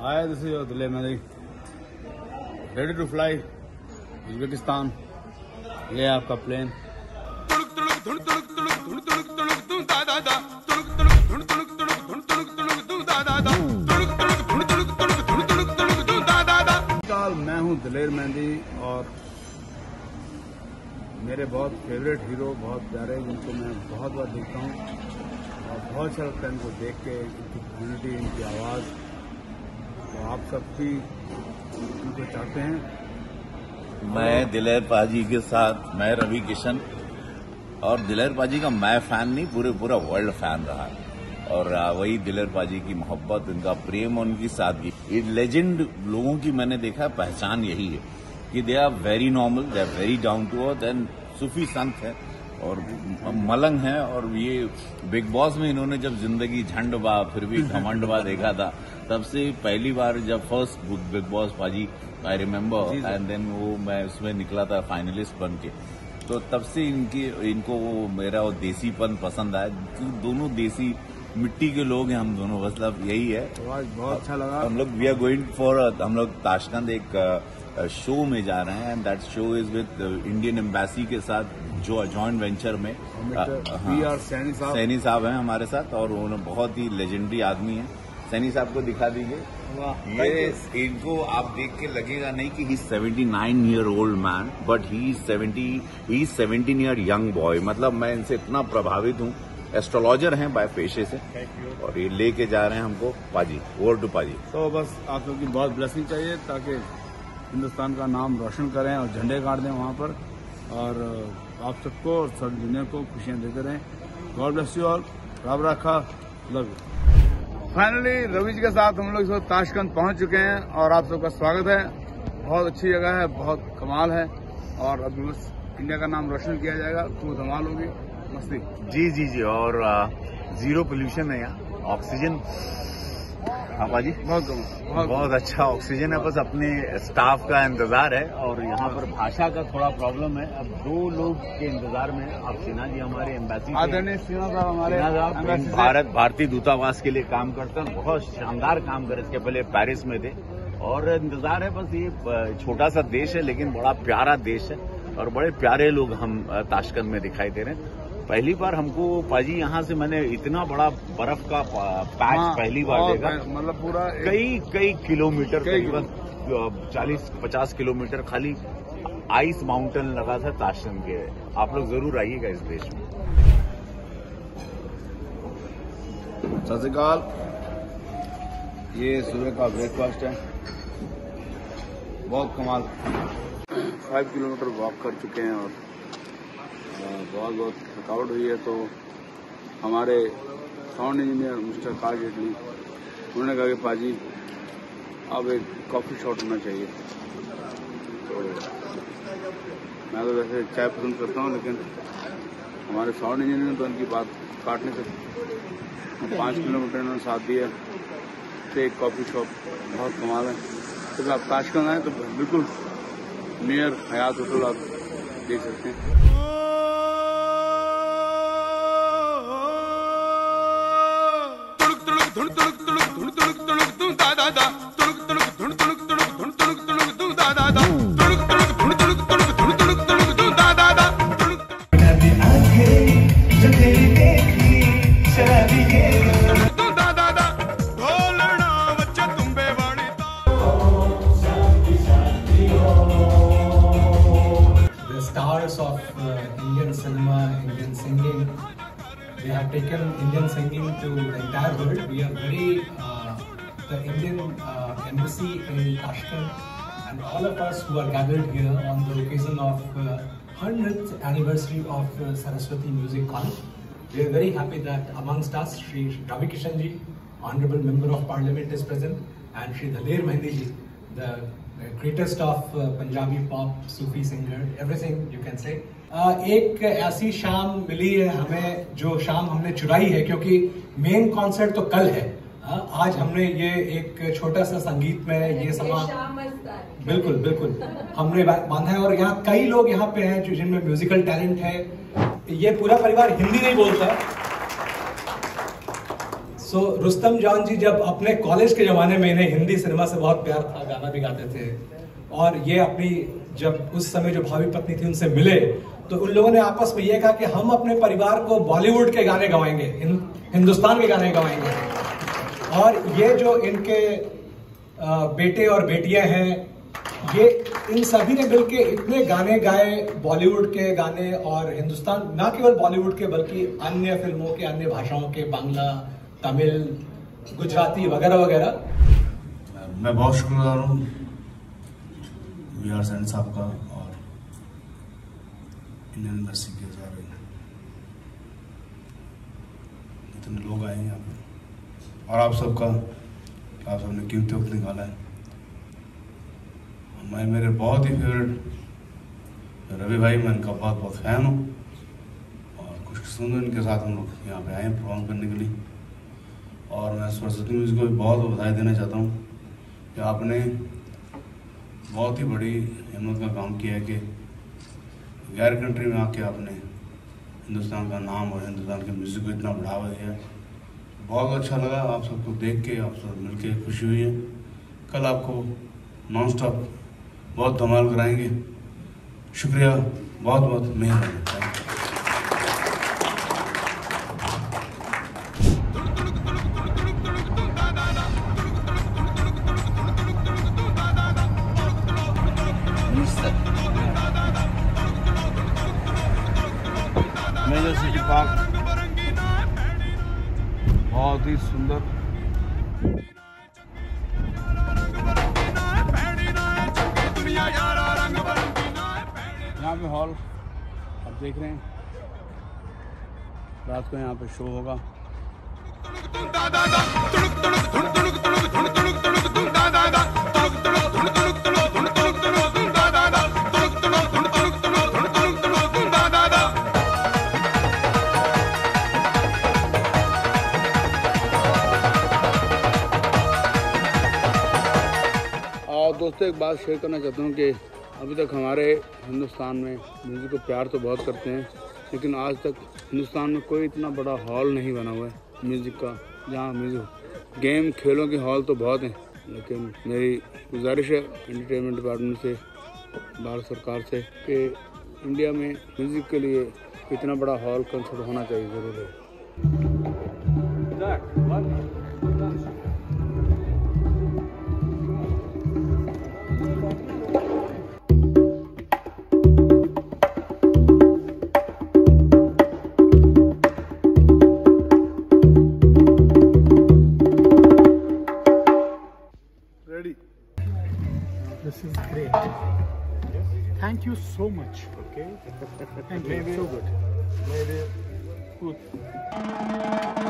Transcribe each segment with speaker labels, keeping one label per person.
Speaker 1: Hi, this is your Diler Mehndi. Ready to fly Uzbekistan. ये आपका plane. मैं हूँ दिलेर मेहंदी और मेरे बहुत फेवरेट हीरो, बहुत प्यारे, जिनको मैं बहुत बार देखता हूँ और बहुत अच्छा लगता है इनको देख के, इनकी कम्युनिटी, इनकी आवाज़। तो आप सब भी इनको चाहते हैं।
Speaker 2: मैं दिलेर पाजी के साथ, मैं रवि किशन, और दिलेर पाजी का मैं फैन नहीं, पूरा वर्ल्ड फैन रहा और वही दिलेर पाजी की मोहब्बत, उनका प्रेम और उनकी सादगी। ये लेजेंड लोगों की मैंने देखा पहचान यही है कि they are very normal, they are very down to earth and सूफी संत है और मलंग है। और ये बिग बॉस में इन्होंने जब जिंदगी झंड बा फिर भी घमंड बा देखा था, तब से पहली बार जब फर्स्ट बिग बॉस पाजी आई रिमेम्बर, एंड देन वो मैं उसमें निकला था फाइनलिस्ट बन के, तो तब से इनको वो मेरा वो देसीपन पसंद आया। दोनों देसी मिट्टी के लोग हैं हम दोनों, मतलब यही है।
Speaker 1: बहुत अच्छा लगा।
Speaker 2: हम लोग वी आर गोइंग फॉर, हम लोग ताशकंद एक शो में जा रहे हैं and that show is with Indian embassy के साथ, जो जॉइंट वेंचर में सैनी साहब हैं हमारे साथ और उन्होंने बहुत ही लेजेंडरी आदमी है। सैनी साहब को दिखा दीजिए। ये इनको आप देख के लगेगा नहीं कि he 79 year old man, but he is 17 year young boy. मतलब मैं इनसे इतना प्रभावित हूँ। एस्ट्रोलॉजर हैं बाय पेशे से और ये लेके जा रहे हैं हमको पाजी, ओवर टू पाजी।
Speaker 1: तो बस आप लोग की बहुत ब्लेसिंग चाहिए ताकि हिंदुस्तान का नाम रोशन करें और झंडे गाड़ दें वहाँ पर, और आप सबको और सब दुनिया को खुशियाँ देते रहें। God bless you all. रब रखा, love you. Finally Ravi ji के साथ हम लोग इस वक्त ताशकंद पहुँच चुके हैं और आप सबका स्वागत है। बहुत अच्छी जगह है, बहुत कमाल है और अभी बस इंडिया का नाम रोशन किया जाएगा तो धमाल होगी, मस्ती।
Speaker 2: जी और जीरो पोल्यूशन है यहाँ, ऑक्सीजन। हाँ बाजी, बहुत अच्छा ऑक्सीजन है। बस अपने स्टाफ का इंतजार है और यहाँ पर भाषा का थोड़ा प्रॉब्लम है। अब 2 लोग के इंतजार में, अब सिन्हा जी हमारे एम्बेसी,
Speaker 1: आदरणीय सिन्हा साहब हमारे
Speaker 2: भारतीय दूतावास के लिए काम करते हैं, बहुत शानदार काम करे। इसके पहले पेरिस में थे और इंतजार है। बस ये छोटा सा देश है लेकिन बड़ा प्यारा देश है और बड़े प्यारे लोग हम ताशकंद में दिखाई दे रहे हैं। पहली बार हमको पाजी यहाँ से मैंने इतना बड़ा बर्फ का पैच पहली बार देखा,
Speaker 1: मतलब पूरा
Speaker 2: कई किलोमीटर, करीबन 40-50 किलोमीटर खाली आइस माउंटेन लगा था ताशकंद के। आप लोग जरूर आइएगा इस देश में।
Speaker 1: सत श्री अकाल। ये सुबह का ब्रेकफास्ट है, बहुत कमाल। 5 किलोमीटर वॉक कर चुके हैं और बहुत थकावट हुई है। तो हमारे साउंड इंजीनियर मिस्टर कार जेटली, उन्होंने कहा कि पाजी अब एक कॉफी शॉट होना चाहिए। तो मैं तो वैसे चाय पसंद करता हूँ, लेकिन हमारे साउंड इंजीनियर ने तो उनकी बात काटने से 5 किलोमीटर उन्होंने साथ दिया से एक कॉफी शॉप, बहुत कमाल है। तो आप ताशकंद आए तो बिल्कुल नियर हयात होटल आप देख सकते हैं।
Speaker 3: Indian cinema, Indian singing. They have taken Indian singing to the entire world. We are very, the Indian embassy in Tashkent and all of us who are gathered here on the occasion of 100th anniversary of Saraswati Music College. We are very happy that amongst us, Shri Ravi Kishan ji, Honorable Member of Parliament is present, and Shri Diler Mehndi ji, the greatest of Punjabi pop, Sufi singer, everything you can say. एक ऐसी शाम मिली है हमें, जो शाम हमने चुराई है, क्योंकि मेन कॉन्सर्ट तो कल है। आज हमने ये एक छोटा सा संगीत में ये समा बिल्कुल हमने बांधा है और यहाँ कई लोग यहाँ पे हैं जो जिनमें म्यूजिकल टैलेंट है। ये पूरा परिवार हिंदी नहीं बोलता, सो रुस्तम जान जी जब अपने कॉलेज के ज़माने में इन्हें हिंदी सिनेमा से बहुत प्यार था, गाना भी गाते थे, और ये अपनी जब उस समय जो भावी पत्नी थी उनसे मिले तो उन लोगों ने आपस में ये कहा कि हम अपने परिवार को बॉलीवुड के गाने गवाएंगे, हिंदुस्तान के गाने गवाएंगे। और ये जो इनके बेटे और बेटियां हैं, ये इन सभी ने मिलके इतने गाने गाए, बॉलीवुड के गाने, और हिंदुस्तान ना केवल बॉलीवुड के बल्कि अन्य फिल्मों के, अन्य भाषाओं के, बांग्ला, तमिल, गुजराती वगैरह वगैरह।
Speaker 4: मैं बहुत शुक्रगुजार हूँ VR सेन साहब का और इंडियन एम्बेसी के सारे जितने लोग आए हैं यहाँ पे, और आप सबने कीमती वक्त निकाला है। मैं मेरे बहुत ही फेवरेट रवि भाई, मैं इनका बहुत फैन हूँ और खुशकिस्मत इनके साथ हम लोग यहाँ पे आए हैं परफॉर्म करने के लिए। और मैं सरस्वती म्यूजिक को भी बहुत बधाई देना चाहता हूँ कि आपने बहुत ही बड़ी हिम्मत का काम किया है कि गैर कंट्री में आके आपने हिंदुस्तान का नाम और हिंदुस्तान के म्यूज़िक को इतना बढ़ावा दिया। बहुत अच्छा लगा आप सबको देख के, आप सब मिल के खुशी हुई है। कल आपको नॉन स्टॉप बहुत धमाल कराएंगे। शुक्रिया, बहुत बहुत मेहरबानी।
Speaker 1: मेजर सिटी पार्क बहुत ही सुंदर। यहाँ पे हॉल आप देख रहे हैं, रात को यहाँ पे शो होगा। और दोस्तों एक बात शेयर करना चाहता हूँ कि अभी तक हमारे हिंदुस्तान में म्यूज़िक को प्यार तो बहुत करते हैं, लेकिन आज तक हिंदुस्तान में कोई इतना बड़ा हॉल नहीं बना हुआ है म्यूज़िक का, जहाँ म्यूज़िक गेम खेलों के हॉल तो बहुत हैं, लेकिन मेरी गुजारिश है एंटरटेनमेंट डिपार्टमेंट से, भारत सरकार से, कि इंडिया में म्यूज़िक के लिए इतना बड़ा हॉल कंसर्ट होना चाहिए ज़रूर है।
Speaker 5: This is great. Thank you so much. Okay. Thank you. So good. Good.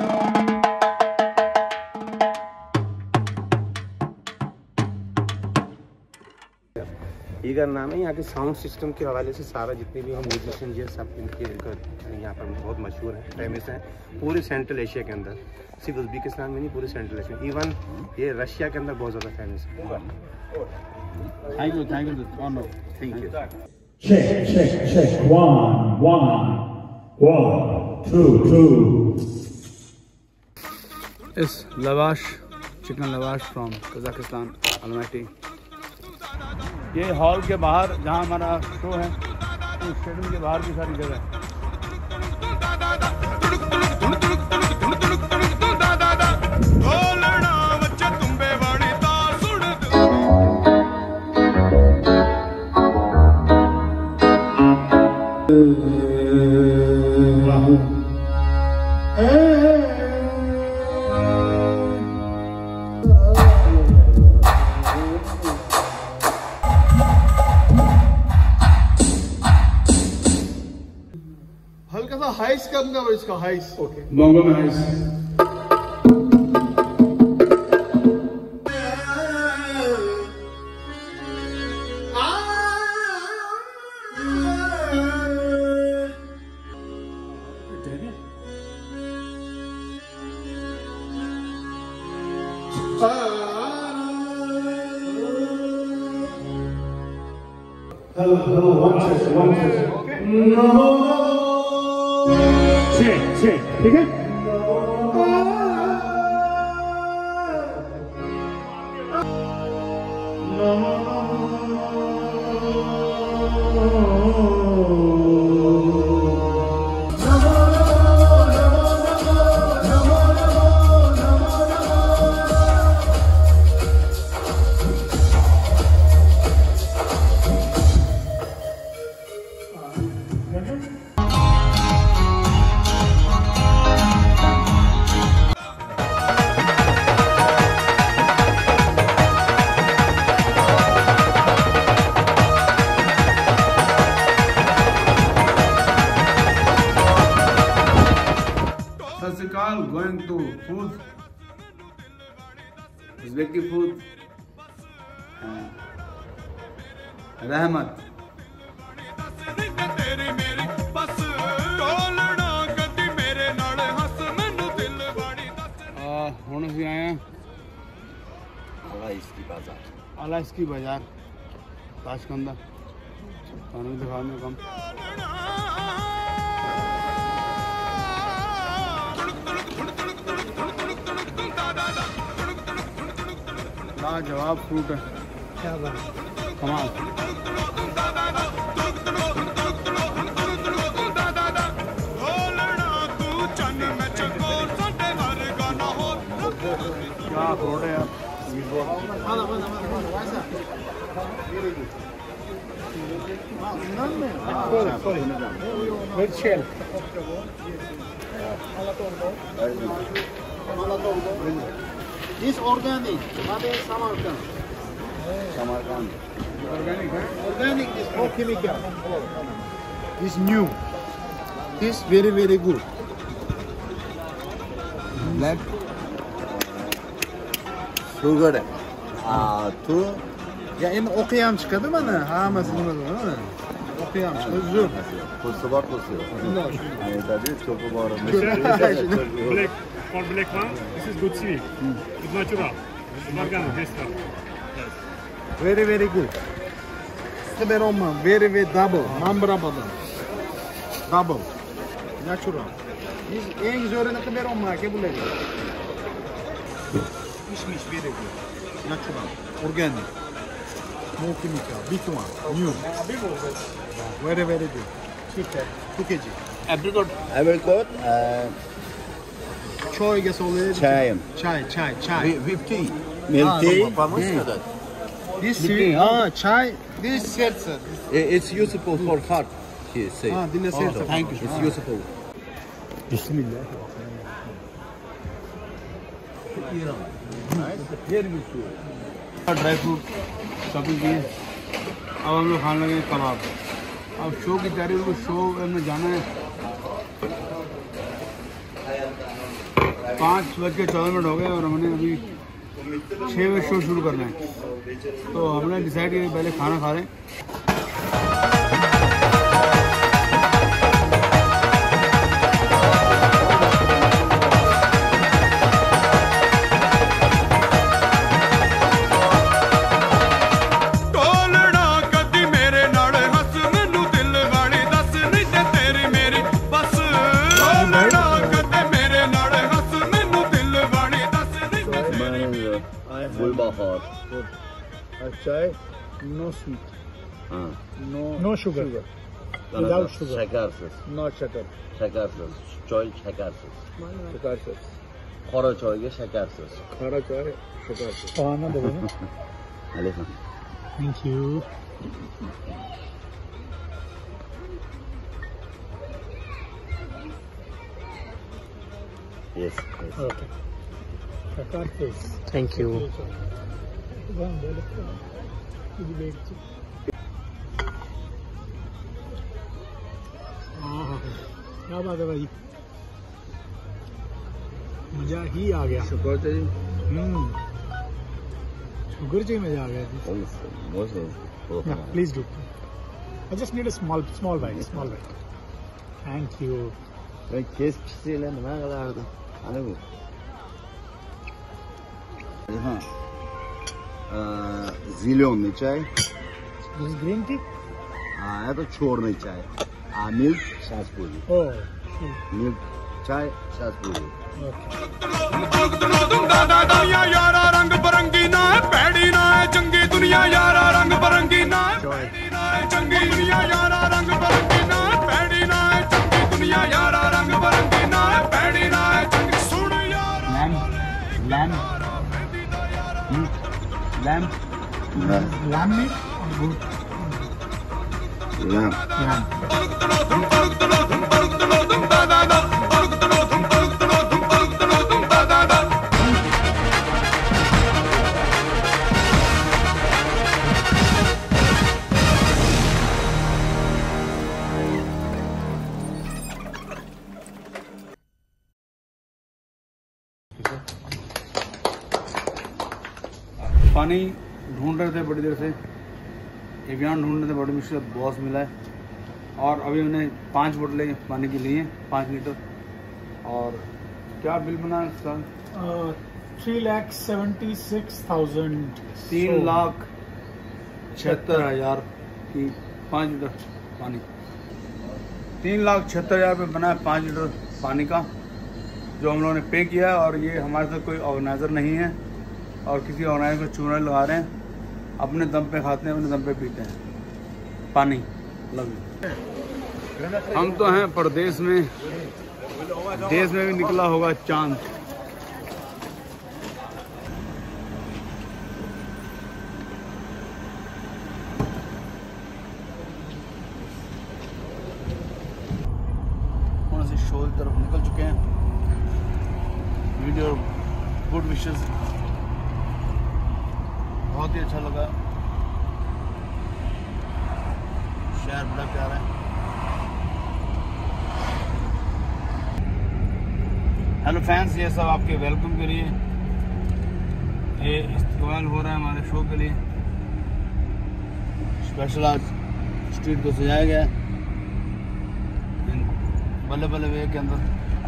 Speaker 6: Igor नाम है। यहाँ के साउंड सिस्टम के हवाले से सारा जितने भी हम म्यूजिशियन ये सब इनके यहाँ पर बहुत मशहूर हैं, फेमस हैं पूरे सेंट्रल एशिया के अंदर, सिर्फ उज़्बेकिस्तान में नहीं, पूरे सेंट्रल एशिया, इवन ये रशिया के अंदर बहुत ज़्यादा फेमस है।
Speaker 1: Thank you thank you.
Speaker 7: Check. 1 2 2.
Speaker 1: इस lavash chicken lavash from Kazakhstan Almaty. ये हॉल के बाहर जहाँ हमारा शो है, तो स्टेडियम के बाहर की सारी जगह है।
Speaker 5: हल्का सा हाइस करूंगा मैं इसका हाइस। ओके।
Speaker 1: बॉम्बे में हाइस।
Speaker 7: Hello, one check. No. Check, ठीक है?
Speaker 1: Going to food, Uzbeki food, Rahmat. ਹੁਣ ਅਸੀਂ ਆਏ ਹਾਂ ਅਲਾਇਸਕੀ ਬਾਜ਼ਾਰ ਤਾਸ਼ਕੰਦ ਦਾ ਤੁਹਾਨੂੰ ਦਿਖਾਉਣੇ ਕੰਮ लाजवाब फ्रूट है क्या बात कमाल क्या फ्रूट है यार
Speaker 5: This organic, not a Samarkand.
Speaker 1: Organic है
Speaker 5: Organic, this no chemical. This new. This very very good.
Speaker 2: Black sugar है तो
Speaker 5: Ya in okuyam çıkadı mı ne? Ha mesela değil mi? Okuyam çıkadı. Zor.
Speaker 2: kusu var kusu yok. Yani tabii çok var.
Speaker 8: Black for black one, this is good seaweed. It's natural. It's organic, best stuff.
Speaker 5: Very very good. Teberoma, very very double. Mambra badam. Double. Natural. Biz en zoruna teberoma ke bulega. Pişmiş very good. Natural. Organic. No chemical. Big one. New. Very very good. 2 kg.
Speaker 2: Apricot.
Speaker 5: Choy gasoline.
Speaker 2: Çayım.
Speaker 5: Chai.
Speaker 2: 50. Milk tea.
Speaker 5: This chai. This seltzer.
Speaker 2: It's useful for heart. He say.
Speaker 5: Dinle seltzer.
Speaker 2: Thank you. It's useful.
Speaker 5: Bismillah.
Speaker 1: Dry fruit shopping की अब हम लोग खाने लगे कबाब अब show की तैयारी को शो में जाना है 5:14 हो गए और हमने अभी 6 बजे शो शुरू करना है तो हमने डिसाइड किया पहले खाना खा रहे हैं
Speaker 2: Gulbahar.
Speaker 5: Chai, no sweet. No sugar. Without sugar.
Speaker 2: Şekersiz.
Speaker 5: Not sugar.
Speaker 2: Şekersiz. Çay şekersiz.
Speaker 5: Şekersiz.
Speaker 2: Kara çayga şekersiz.
Speaker 5: Kara çay, şekersiz. Soğanla da bunu.
Speaker 2: Aleyküm.
Speaker 5: Thank you.
Speaker 2: Yes.
Speaker 5: Okay. Şekersiz.
Speaker 6: Thank you
Speaker 5: क्या बात है भाई मजा ही आ गया
Speaker 1: शुक्र जी
Speaker 5: sugar जी मजा आ गया please do I just need a small bite thank you
Speaker 2: Ben kes pisiyle ne kadardı? Hani bu? हाँ zilionный чай.
Speaker 5: This is green tea?
Speaker 2: Это черный чай. А milk сейчас будет.
Speaker 5: Oh,
Speaker 2: Milk чай сейчас будет.
Speaker 5: okay.
Speaker 1: Lamb.
Speaker 5: Lamb meat or goat?
Speaker 2: Lamb.
Speaker 1: पानी ढूंढ रहे थे बड़ी देर से, avian ढूंढ रहे थे, बड़ी मुश्किल बॉस मिला है। और अभी उन्हें 5 बोतलें पानी की ली हैं, 5 लीटर। और क्या बिल बना इसका?
Speaker 5: 3,76,000.
Speaker 1: 3,76,000 की 5 लीटर पानी। 3,76,000 पे बना है 5 लीटर पानी का, जो हम लोगों ने पे किया है। और ये हमारे साथ कोई ऑर्गेनाइज़र नहीं है और किसी ऑर्गेनाइजर को चूना लगा रहे हैं, अपने दम पे खाते हैं, अपने दम पे पीते हैं पानी। Love you. हम तो हैं परदेश में, देश में भी निकला होगा चांद। थोड़ा से शो की तरफ निकल चुके हैं। वीडियो गुड विशेस, बहुत ही अच्छा लगा। शहर बड़ा प्यारा है। हेलो फैंस, ये सब आपके वेलकम के लिए, ये इस्तेमाल हो रहा है हमारे शो के लिए। स्पेशल आज स्ट्रीट को सजाया गया है बल्ले बल्ले वे के अंदर।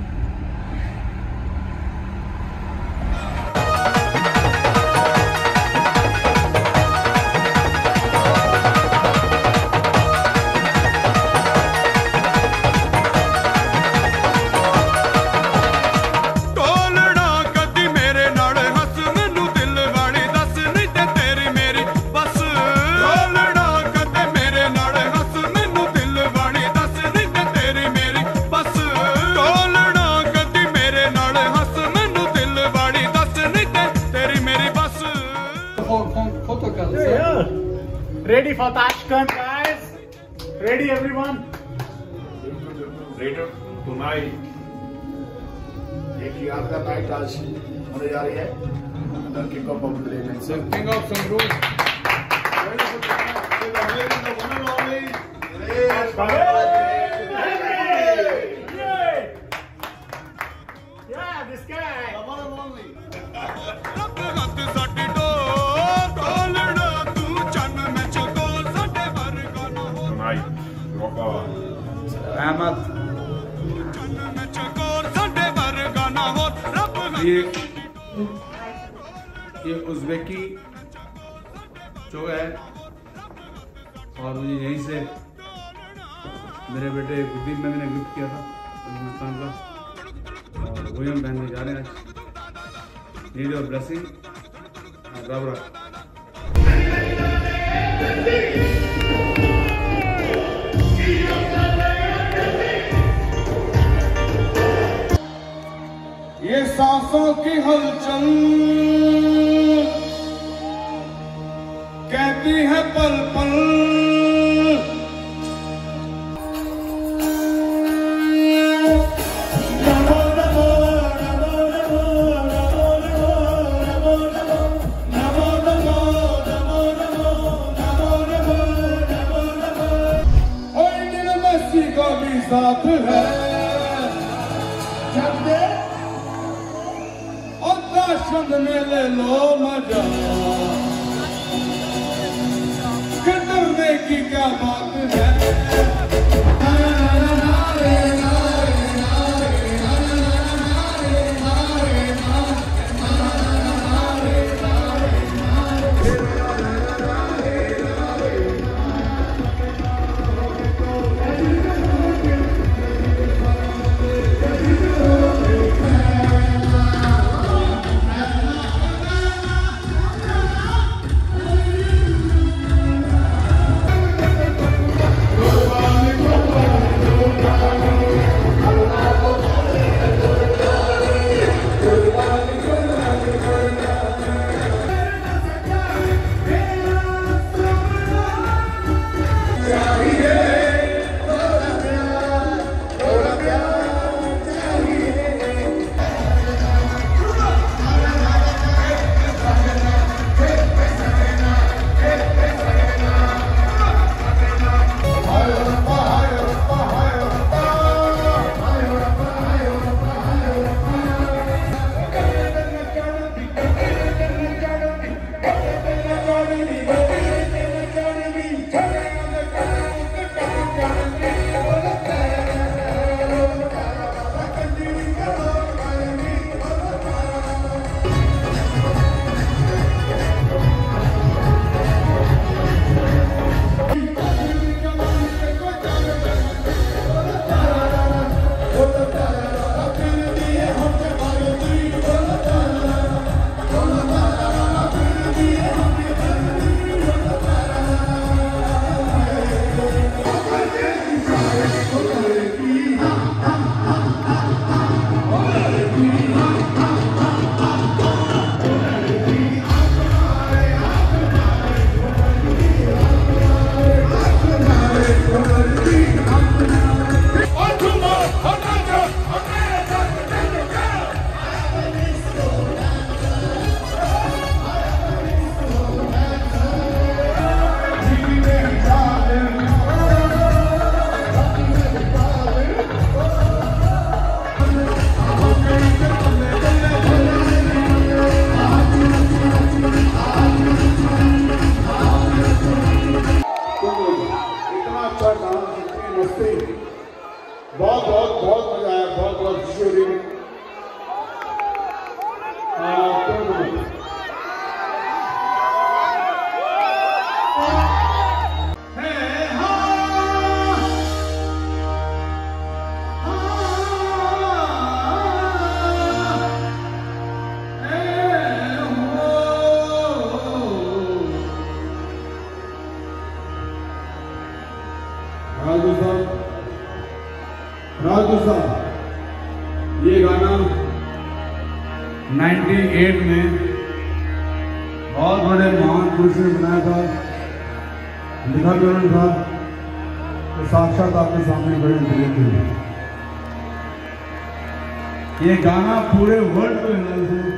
Speaker 5: Yeah. Ready for Tashkent, guys? Ready, everyone?
Speaker 9: Later tonight, एक यादगार नाइट आज होने जा रही है king of popular.
Speaker 1: So king of Sangrur.
Speaker 5: Yeah, this guy.
Speaker 9: Tonight, rock on.
Speaker 1: Ahmad. ये उज़्बेकी जो है, और मुझे यहीं से मेरे बेटे गुरदीप में मैंने गिफ्ट किया था हिंदुस्तान का, और वही हम पहनने जा रहे हैं आज। Need your blessing. रब रख। ये सांसों की हलचल कहती है पल पल, मस्ती का भी साथ है और दर्शन में ले लो मजा, डरने की क्या बात है।
Speaker 4: बहादुर साहब, ये गाना 98 में बहुत बड़े महान पुरुष ने बनाया था, लिखा भी उन्होंने था, तो साक्षात आपके सामने बड़े दिले थे। ये गाना पूरे वर्ल्ड को हिला थे।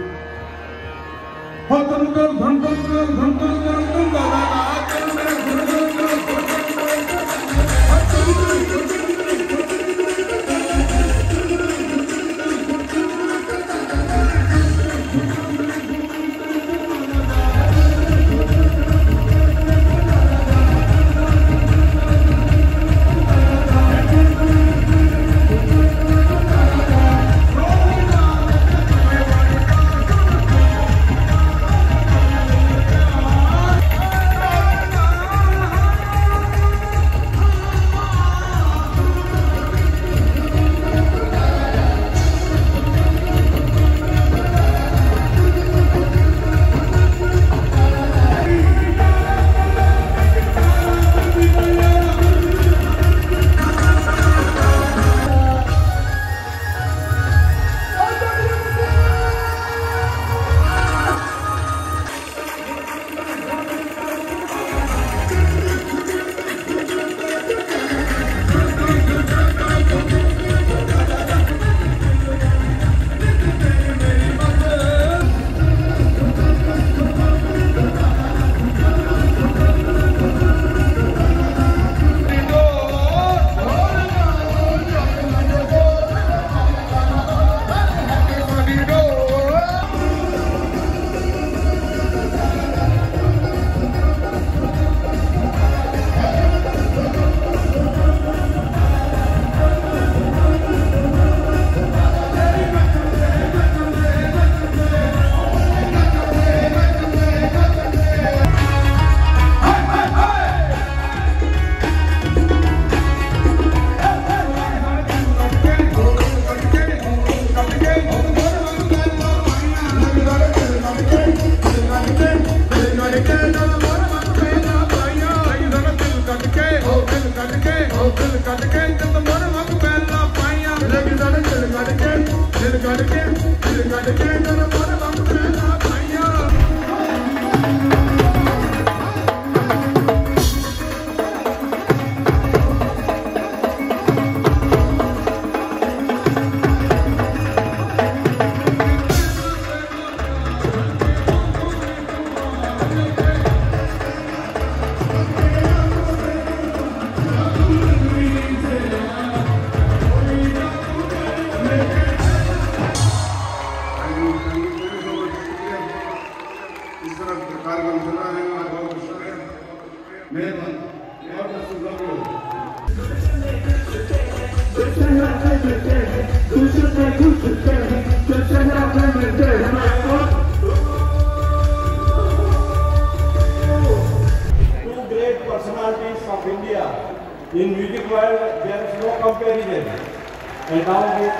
Speaker 7: In music world, there is no comparison. And now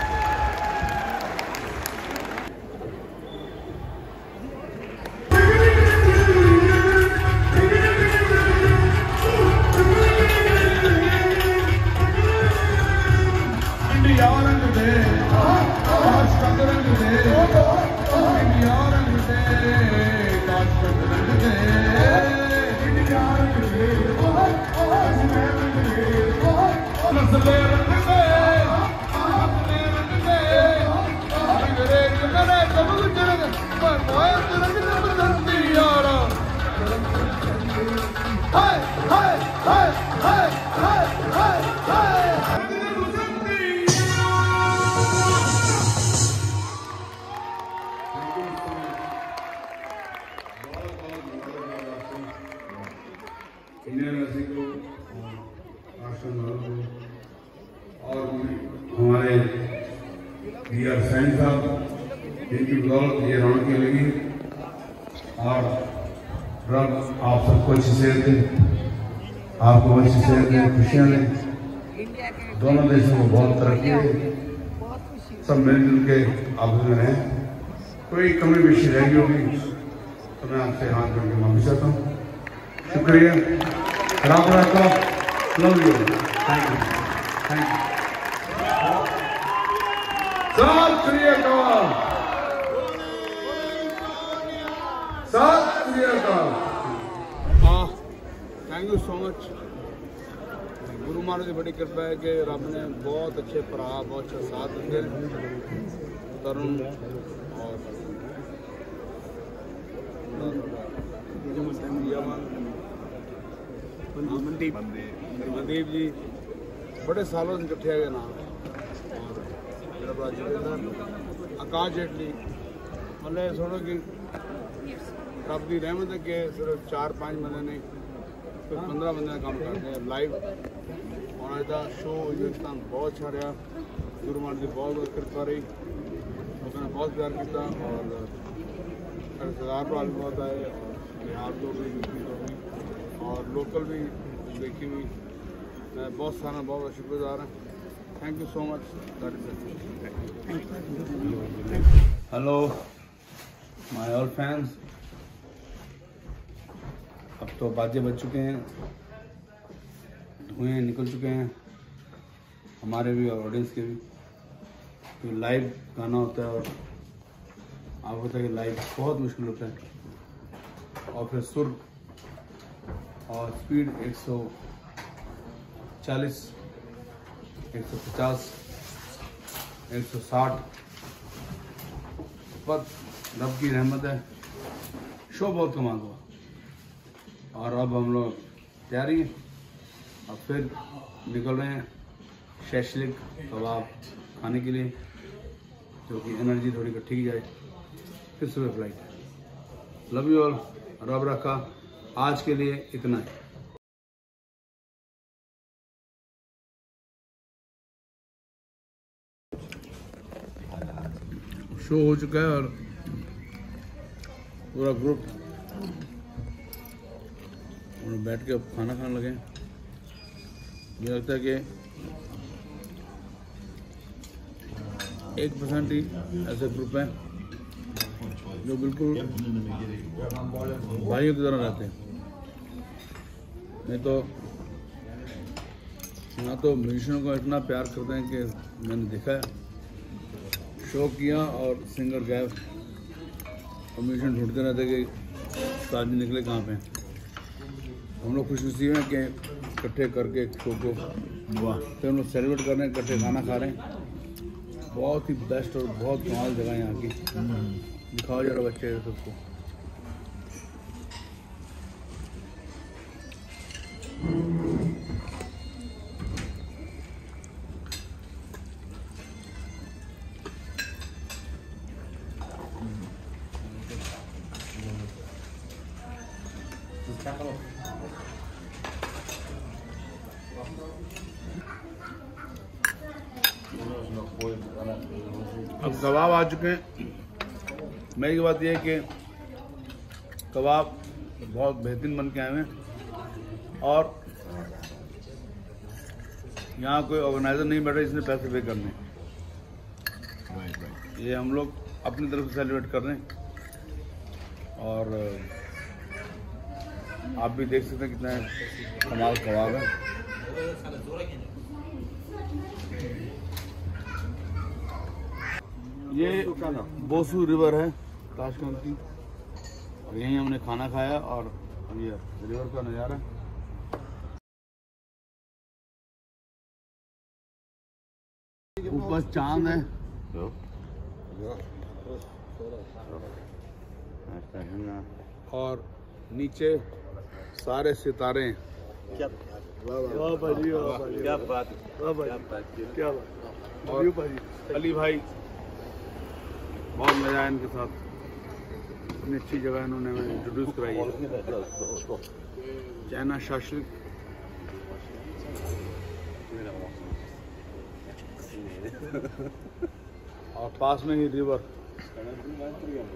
Speaker 4: हमारे वीआर सैन साहब, जिनकी बदौलत ये रौनकें लगी और रब आप सबको अच्छी सेहत दे, आपको अच्छी सेहत दे, खुशियाँ दे, दोनों देशों को बहुत तरक्की दे, सब मिलजुल के आपस में रहें। कोई कमी पेशी रहेगी होगी तो मैं आपसे हाथ जोड़ के माफी चाहता हूँ। शुक्रिया, Ram Ram, love you, thank you, thank you.
Speaker 1: सत श्री अकाल, सत श्री अकाल। Thank you so much. गुरु महाराज की बड़ी कृपा है कि रब ने बहुत अच्छे भरा, बहुत अच्छा साथ दिते, तरुण और मनदीप जी बड़े सालों से इकट्ठे गए ना, और मेरा भरा जितेंद्र, आकाश जेटली, मतलब सुनो कि रब की रहमत है कि सिर्फ 4-5 बंदे नहीं, फिर 15 बंदे काम करते हैं लाइव। और अज का शो हिंदुस्तान बहुत अच्छा रहा, गुरु महाराज की बहुत बहुत कृपा रही, उन्होंने बहुत प्यार किया, और रिश्तेदार भरा भी बहुत आए, और बिहार तो भी, यूपी तो भी, और लोकल भी देखी हुई। मैं बहुत सारा बहुत शुक्रगुजार हूँ। Thank you so much.
Speaker 4: Hello my all fans. अब तो बाजे बज चुके हैं, धुएं निकल चुके हैं, हमारे भी और ऑडियंस के भी। तो लाइव गाना होता है, और आपको पता है कि लाइव बहुत मुश्किल होता है, और फिर सुर और स्पीड 140, 150, 160, पर रब की रहमत है, शो बहुत कमाल हुआ। और अब हम लोग तैयारी, अब फिर निकल रहे हैं शैशलिक कबाब खाने के लिए, जो कि एनर्जी थोड़ी इकट्ठी की जाए, फिर सुबह फ्लाइट है। लव यू ऑल, रब रखा। आज के लिए इतना ही। शो हो चुका है और पूरा ग्रुप बैठ के अब खाना खाने लगे। मुझे लगता है कि 1% ही ऐसे ग्रुप हैं जो बिल्कुल भाइयों की तरह रहते हैं। नहीं तो यहाँ तो म्यूजिशियनों को इतना प्यार करते हैं कि मैंने देखा है, शो किया और सिंगर गायब और म्यूजिशियन ढूंढते रहते कि आदमी निकले कहाँ पे। हम लोग खुशनसीब हैं कि इकट्ठे करके शो को फिर हम लोग सेलिब्रेट कर रहे हैं, इकट्ठे खाना खा रहे हैं। बहुत ही बेस्ट और बहुत कमाल जगह यहाँ की। दिखाओ जरा बच्चे सबको। अब कबाब आ चुके हैं। मेरी बात यह है कि कबाब बहुत बेहतरीन बन के आए हैं, और यहाँ कोई ऑर्गेनाइजर नहीं बैठा जिसने पैसे पे करने। ये हम लोग अपनी तरफ से सेलिब्रेट कर रहे हैं, और आप भी देख सकते हैं कितना कमाल कबाब है। ये बोसू रिवर है ताशकंद की, और यहीं हमने खाना खाया, और ये रिवर का नज़ारा। ऊपर चांद है और नीचे सारे सितारे हैं। क्या बात, और अली भाई, बहुत मजा आया इनके साथ। इतनी अच्छी जगह इन्होंने हमें इंट्रोड्यूस कराई है। चाइना शाशलिक, और पास में ही रिवर।